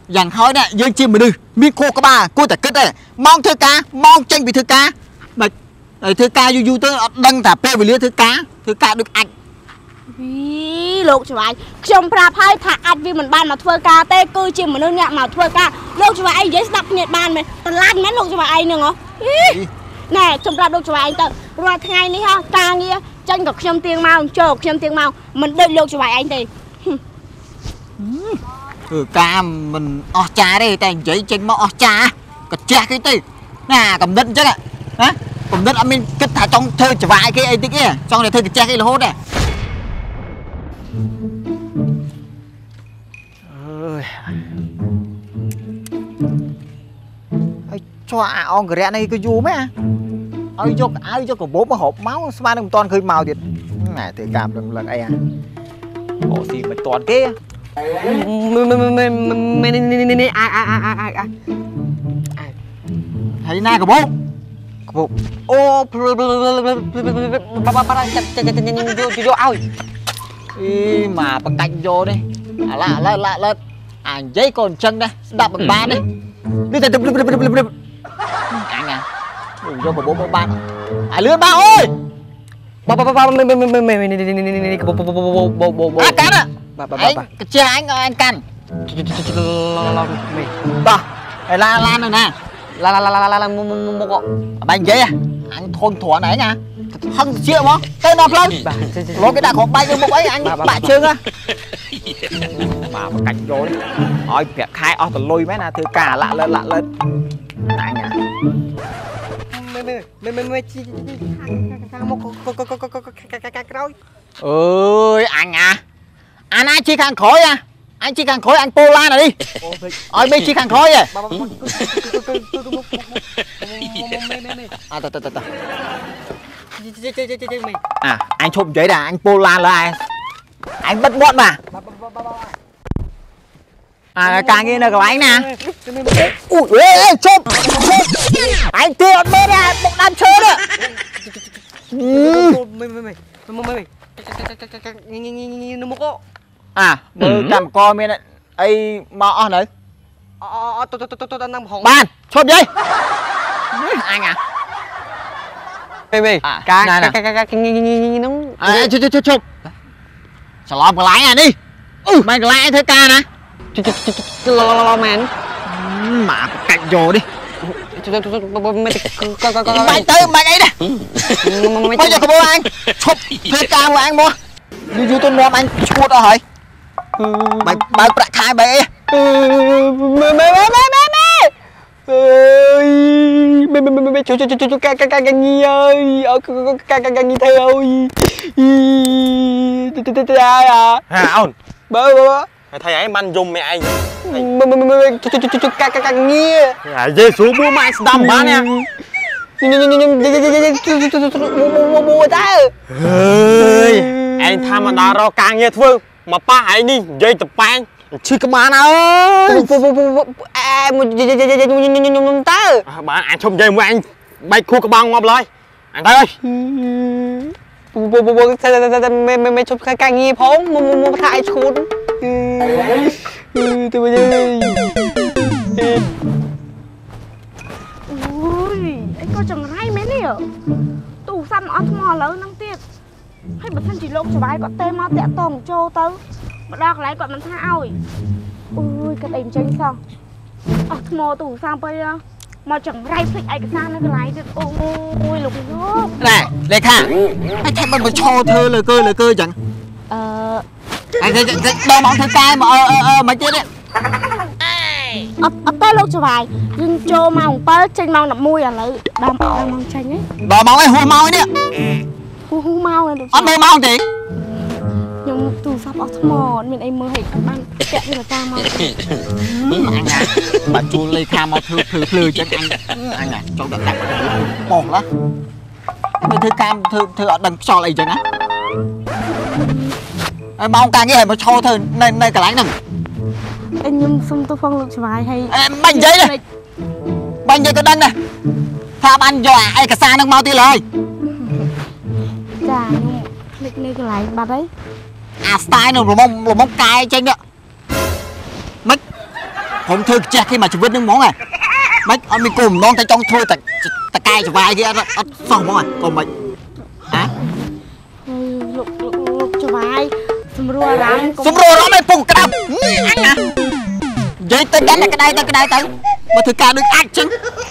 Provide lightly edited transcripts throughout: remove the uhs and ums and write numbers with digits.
อย่างเขาเนี่ยยืนจิ้มมือมีโคกบ้ากูแต่กึศเลยมองเธอกามองเจงไปเธอกาแบบเธอกาอยู่ๆตัวดังแต่เป้ไปเรื่อยเธอกาดึกอัดวิลูกช่วยชมพระพายถ่าอัดวิมันบ้านมาทัวร์กาเต้กูจิ้มมือเนี่ยมาทัวร์กาลูกช่วยไอ้ยัยดับเนี่ยบ้านไหมตลาดนั้นลูกช่วยไอ้หนึ่งเหรอแน่ชมพระลูกช่วยไอ้ตัวรอไงนี่ฮะกาเงี้ยจังกับชมเตียงเมาโจกชมเตียงเมามันเดินลูกช่วยไอ้ตีกาmìnhอจ่าได้แต่ใจจริงมาอจ่าก็แจกcáiตีน่ะcầm đất chắc ạ hả cầm đất mình kết thả trong thơ trở vài cái ấy tí kia trong này thơ cái che cái là hốt này cho ông cái này cái dù mấy à ai cho cổ bố mà hộp máu sao đừng toàn khơi màu thiệt này thì cảm đừng lần ấy à bộ gì mà toàn kia thấy na của bố ô vô ao mà bằng cạnh vô đi lạ giấy còn chân đây đạp bằng ba đi đi tới anh à vô của bố ban lươn ba ơi cắn à anh chia anh cắn la rồi nè la một bánh giấy à anh thôn thủa này nha hăng chia mà tên nào lên lối cái đạc của bay một ấy anh bại chương á mà cạnh vô đấy ôi việc khai o từ lôi mấy nè thứ cả lạ lên anh à ơi anh à anh ai chi khăn khói à anh chỉ cần khói anh Pola này đi ôi mấy chỉ cần khói à anh chụp giấy đã anh Pola là ai anh bất bọn mà càng nghe là của anh nè ui chụp anh tiền bên này một đám chơi đó mơ cầm co bên này ấy mọ này tôi đang hồng ban chụp giấy anh à chụp sao lòm cái lái này đi mày cái lái thế ca nè mà cạnh vô đi mày tới mày ấy nè bây giờ có bố anh chụp thế ca của anh mua như tôi nói anh chuột rồi mày bạc khai mày mày chú càng nghi ơi càng nghi theo à ông bơ thầy ấy man dùng mẹ anh càng nghi dê xuống mua mai đâm bán nè mua ta ơi anh tham mà đào rau càng nghe thương mà ba ấy đi dây tập ban chưa có bán ơi bạn anh không dây mua anh bay khu cái băng ngọc lời anh thấy ơi mày chụp càng nghi phóng mua thải chuột tôi bây giờ ui anh có chẳng hay mấy nè tủ xăm ở mò lớn năng tiết hay bật thân chỉ lộn cho bài có tên mà tẹt tổng trâu tớ mà đọc lại còn mình tha ôi ui cái đêm tranh xong ở mò tủ xăm bây giờ mà chẳng ray thích ai cái sang nó cái lái được ôi lục nước này đây khả anh thấy mình mà cho thơ lời cơ chẳng anh thấy đâu mong thơ cay mà mà chết đấy ở tay lục cho bài nhưng cho mong bơ tranh mong nằm mui à lấy đam mong tranh ấy đò mong ấy hùi mau ấy nè hùi mau này được ăn mơ mau tí nhưng tủ sắp ở mò mình em mơ hệ các bạn kẹt như là ta mau anh à bà chu lê kha mau thư cho anh à cho đặt một đó thư cam thư ở đằng cho lại chứ á mong càng nghe mà cho thư này cả lái nè em nhưng xong tôi phong lực vài hay bánh giấy này bánh giấy cái đăng này tha bánh cho ai cả xa nâng mau tí lời chà lịch này cái lại bà đấy style nó mong cay trên đó mất ผมធ្វើចេះគេមកជីវិតនឹងហ្មងហ៎មិនអត់មានគោលបំណងតែចង់ធ្វើតែកាយចវាយគេអត់សោះហ្មងហ៎កុំមិនហ៎លោកច្បាយសម្រួលអារម្មណ៍ឲ្យពុកក្តាប់អញណានិយាយទៅកាន់តែក្តៅទៅមកធ្វើការដូចអាចចឹង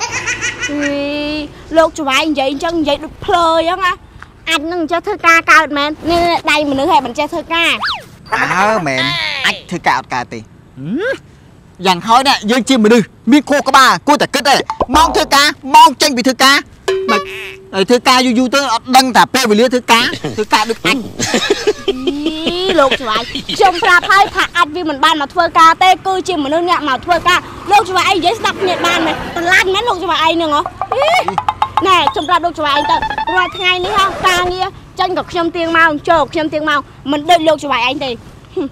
លោកច្បាយនិយាយអញ្ចឹងនិយាយដូចភ្លើអញ្ចឹងណាអាចនឹងចេះធ្វើការកើតមែននេះដៃមនុស្សហែមិនចេះធ្វើការមែនអាចធ្វើការអត់កើតទេយ៉ាងហើយណាយើងជាមនុស្សមានខួរក្បាលគួរតែគិតទេម៉ោងធ្វើការម៉ោងចេញពីធ្វើការមិនហើយធ្វើការយូរទៅអត់ដឹងតែពេលវេលាធ្វើការដូចអញលោកច្បាយខ្ញុំប្រាប់ហើយថាអាចវាមិនបានមកធ្វើការទេគឺជាមនុស្សអ្នកមកធ្វើការលោកច្បាយឯងនិយាយស្ដាប់គ្នាបានមែនតឡានមែនលោកច្បាយឯងហ្នឹងហ៎ណែខ្ញុំប្រាប់លោកច្បាយឯងទៅរាល់ថ្ងៃនេះហ៎ការងារចាញ់ក៏ខ្ញុំទៀងមកចូលខ្ញុំទៀងមកមិនដូចលោកច្បាយឯងទេ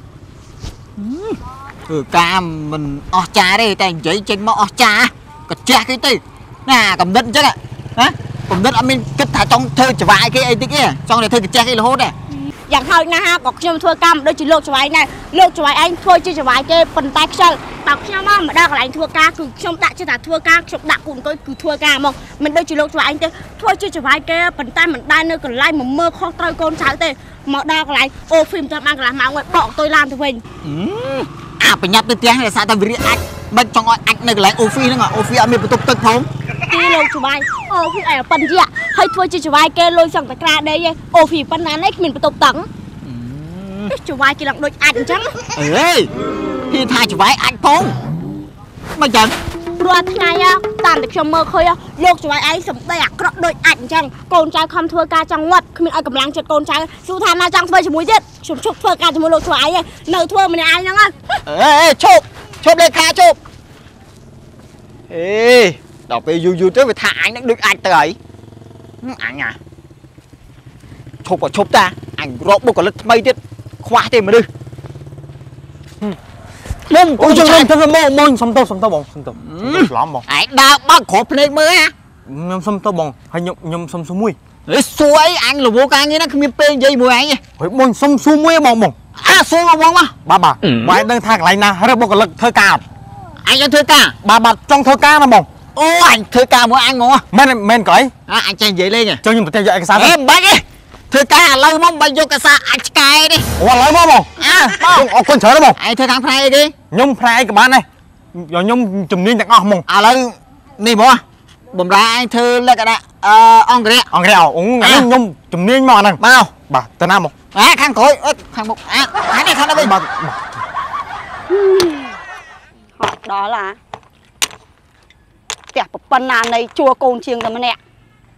ការមិនអស់ចាទេតែនិយាយចេញមកអស់ចាក៏ចេះគេទៅណាកំណត់អញ្ចឹងណាកំណត់អត់មានគិតថាចង់ធ្វើច្បាយគេអីតិចទេចង់តែធ្វើកញ្ចេះគេរហូតទេយ៉ាងហោចណាស់ក៏ខ្ញុំធ្វើកម្មដូចជាលោកច្បាយដែរលោកច្បាយឯងធ្វើជាច្បាយគេប៉ុន្តែខ្ជិលបើខ្ញុំមកដល់កន្លែងធ្វើការគឺខ្ញុំដាក់ចិត្តថាធ្វើការខ្ញុំដាក់គូនអង្គុយគឺធ្វើការហ្មងមិនដូចជាលោកច្បាយឯងទេធ្វើជាច្បាយគេប៉ុន្តែមិនដែលនៅកន្លែងមកមើលខុសត្រូវកូនចៅទេមកដល់កន្លែងអូហ្វីមទៅបានកន្លះម៉ោងហើយបកតុយឡានទៅវិញប្រញាប់ទៅផ្ទះដោយសារតែវាអាចមិនចង់ឲ្យអាចនៅកន្លែងអូហ្វីហ្នឹងអូហ្វីអត់មានបន្ទប់ទឹកផងទីលោកច្បាយអូហ្វីអីប៉ុនជាហើយធ្វើជាច្បាយគេលុយសឹងតែក្រាដេកឯងអូហ្វីប៉ុណ្ណានេះគ្មានបន្ទប់ទឹកច្បាយគេឡើងដូចអាចអញ្ចឹងអេពីថាច្បាយអាចផងមិនចឹងព្រោះថ្ងៃតាមតែខ្ញុំមើលឃើញលោកច្បាយឯងសំដីអាក្រក់ដូចអាចអញ្ចឹងកូនចៅខំធ្វើការចង់ងាត់គ្មានឲ្យកម្លាំងចិត្តកូនចៅស៊ូថាណាចង់ធ្វើជាមួយទៀតខ្ញុំជប់ធ្វើការជាមួយលោកច្បាយឯងនៅធ្វើម្នាក់ឯងហ្នឹងឈប់លេខាឈប់ដល់ពេលយូរទៅវាថាអញនឹងដូចអាចទៅហើយអញឈប់ក៏ឈប់តាអញរកបុគ្គលិកថ្មីទៀតខ្វះទេមនុស្សបងអូយខ្ញុំទៅមកសុំទៅបងសុំទៅច្រឡំបងឯងដើរបើកគ្រាប់ភ្នែកមើលខ្ញុំសុំទៅបងហើយខ្ញុំសុំសួរមួយសួរអីអញរវល់ការងារណាគ្មានពេលនិយាយមួយអញហើយបងសុំសួរមួយបងសួរមកបងបាទបងដឹងថាកន្លែងណារើបុគ្គលិកធ្វើការអញចង់ធ្វើការបាទចង់ធ្វើការណាបងអូអញធ្វើការមួយអញហ្មងមែនក៏អញចេះនិយាយលេងចង់ខ្ញុំទៅយកឯកសារមិនបាច់ទេធ្វើការឥឡូវមកបើយកឯកសារអាចឆ្កែទេអូឥឡូវមកបងអរគុណច្រើនបងឯងធ្វើខាងផ្នែកអីគេខ្ញុំផ្នែកអីក៏បានដែរខ្ញុំជំនាញទាំងអស់ហ្មងឥឡូវនេះហ្មងបំរើឯងធ្វើលក្ខណៈអង្គរៈខ្ញុំជំនាញមកអាហ្នឹងបាទទៅណាមកខាងក្រោយខាងមុខនេះខាងនេះបាទដល់ឡាផ្ទះប្រពន្ធណានៃជួកូនជាងតែម្នាក់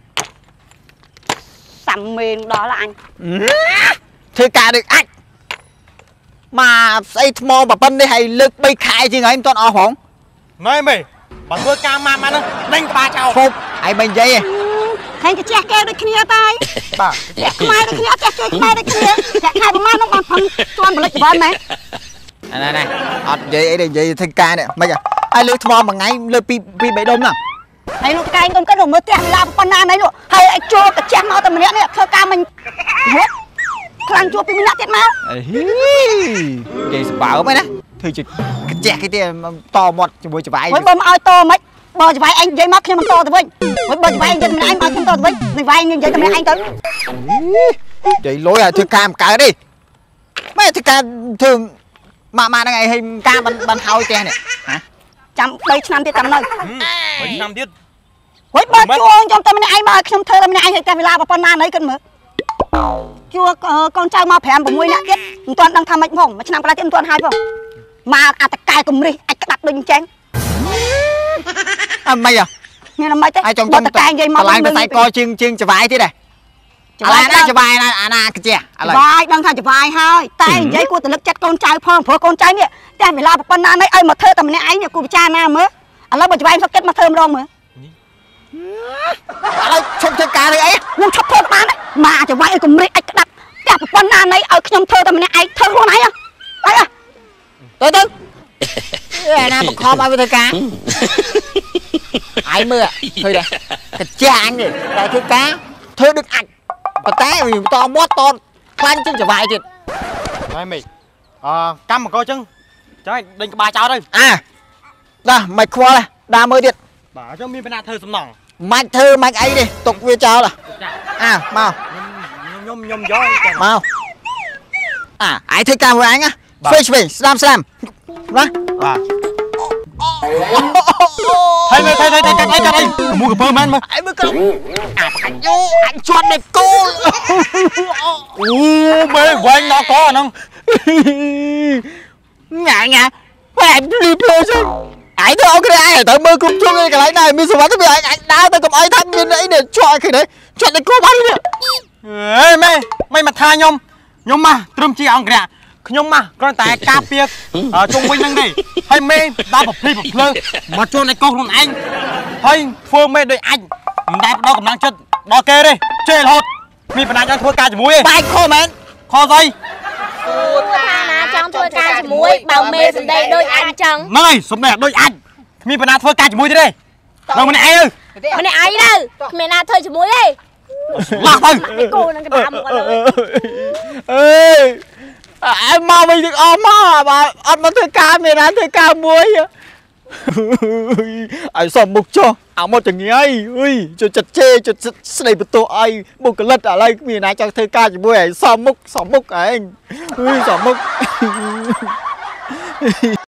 សាំមេងដល់ឡាអញធ្វើការដូចអាចមកស្អីថ្មប្រពន្ធនេះឲ្យលើក3ខែជាងហើយមិនទាន់អស់ផងម៉េចបើធ្វើការមកហ្នឹងដេញក្បាលចោលឈប់ឯងមិននិយាយទេឃើញកាជះគេដូចគ្នាតែបាទខ្មែរដូចគ្នាចេះជួយខ្មែរដូចគ្នាចាក់ខែប្រមាណនោះបានផឹងជន់បលិចបនមែនណែអត់និយាយអីទេនិយាយធ្វើការនេះមិនឲ្យលើថ្មមួយថ្ងៃលើពី3ដុំហ្នឹងហើយលោកកែងកុំគិតមើលផ្ទះវិឡាប៉ុណ្ណានេះលោកហើយឲ្យជួកាជះមកតែម្នាក់នេះធ្វើការមិនខ្លាំងជួពីម្នាក់ទៀតមកនិយាយសបើមណាធ្វើជាកាជះគេទេតមាត់ជាមួយច្បាយហើយបើមកឲ្យតមិនបើច្បាយឯងនិយាយមកខ្ញុំមិនតទៅវិញហើយបើច្បាយនិយាយម្នាក់ឯងមកខ្ញុំតទៅវិញនឹងវាយនិយាយតែម្នាក់ឯងទៅនិយាយលុយឲ្យធ្វើការមិនកើតទេមិនធ្វើការធ្វើម៉ាក់ហ្នឹងឯងឲ្យការបានហើយផ្ទះនេះចាំ3ឆ្នាំទៀតចាំនៅ 3ឆ្នាំទៀតហើយបើជួងខ្ញុំតែម្នាក់ឯងមកឲ្យខ្ញុំធ្វើតែម្នាក់ឯងឲ្យតែវិឡាប៉ុណ្ណាណីគិតមើលជួកូនចៅមក5 6នាក់ទៀតមិនទាន់ដឹងថាម៉េចផងមួយឆ្នាំកន្លះទៀតមិនទាន់ហើយផងមកអតកែកំរិះអាចក្តាប់ដូចអញ្ចឹងអត់មិនមានមិនទេបើតកែនិយាយមកឡើងទៅខ្សែកជាងច្បាយទៀតដែរច្បាយណាច្បាយណាអាណាកាជះឥឡូវច្បាយដឹងថាច្បាយហើយតែនិយាយគួរតែលឹកចិត្តកូនចៅផងព្រោះកូនចៅនេះតែវិឡាប៉ុណ្ណាណីឲ្យមកធ្វើតែម្នាក់ឯងគូពិចារណាមើលឥឡូវបើច្បាយសុខចិត្តមកធ្វើម្ដងមើលឥឡូវឈប់ធ្វើការឬអីខ្ញុំឈប់ធ្វើបានមកច្បាយឲ្យកំរិះអាចក្តាប់តែប៉ុណ្ណាណីឲ្យខ្ញុំធ្វើតែម្នាក់ឯងធ្វើខ្លួនឯងទៅអាណាបង្ខំឲ្យធ្វើការឯងមើលឃើញដែរកាជះអញនេះតែធ្វើការធ្វើដូចអាចប៉ុន្តែវាតមាត់តខ្លាញ់ជាងច្បាយទៀតហើយមេកម្មករចឹងចុះដេញក្បាលចោលទៅ ra mày khoa này đa mới điện bảo cho mi bên nào thơ sầm nòng mày thơ mày ấy đi tục về chào là mau nhôm gió mau ai thấy cam với anh á fish slam đó thấy mua cái bơm anh mà anh mới cầm anh vô anh chuột này cô mê của anh nó có không ngã em đi play chứ anh thôi ok ai tới mơ cùng chung cái lấy này mình sẽ bắt tới anh đau tới cầm ai thăm bên đấy để chọi cái đấy chọi này cô bắn đi mày mà tha nhôm mà trùm chi ông kìa nhôm mà con tài cà phê ở trong quanh năng đi hay mê đau bập lơ mà cho này con luôn anh hay phương mê đôi anh đai đo cầm năng chân đo kê đi chơi hột mi phải đang thua ca chỉ muối bài kho mến kho dây trong thua ca chỉ muối bảo mê từ đây đôi anh chẳng này sống này đôi anh mi phải đang thua ca chỉ muối thế đây đâu mình ai ơi mày này ai đâu mày nào thôi chỉ muối đi lạc thôi cái cô nó cái đám một ơi em mau mình được ôm mà bà ăn mà thuê ca mày ăn thuê ca muối ai sầm mục cho áo một chẳng ngay ui cho chặt chê cho đây một tổ ai một cái lật ở đây mày nói cho thuê ca chỉ muối sầm mục anh ui sầm mục